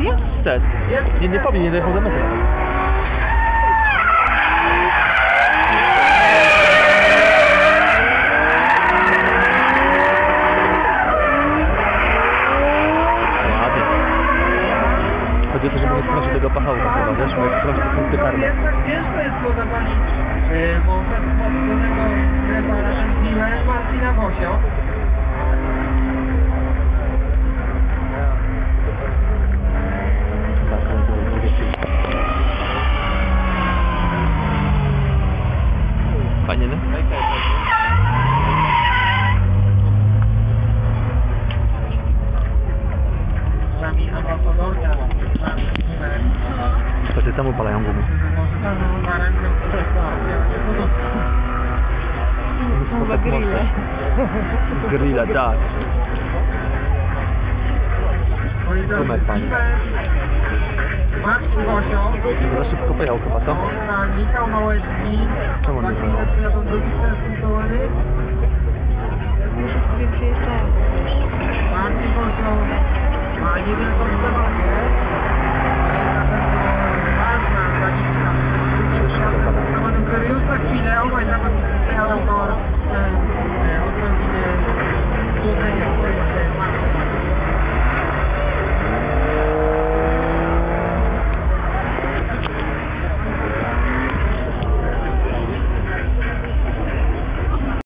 Wstecz. Nie powinien, nie dojechał do metry. Ładnie. Chodzi o to, żeby nie strącić tego pachołka chyba, wiesz, bo jak strącić to punkty karne. Ciężko jest go zapalić, bo do tego Marcina Wosio. Fajnie, no? To się temu palają gumy. Chyba grille. Grille, tak. Gumek fajny. Marcin Wosio. Za szybko pojechał chyba, co? Michał Małecki. Czemu nie pojechał? Marcin na tą drugi sens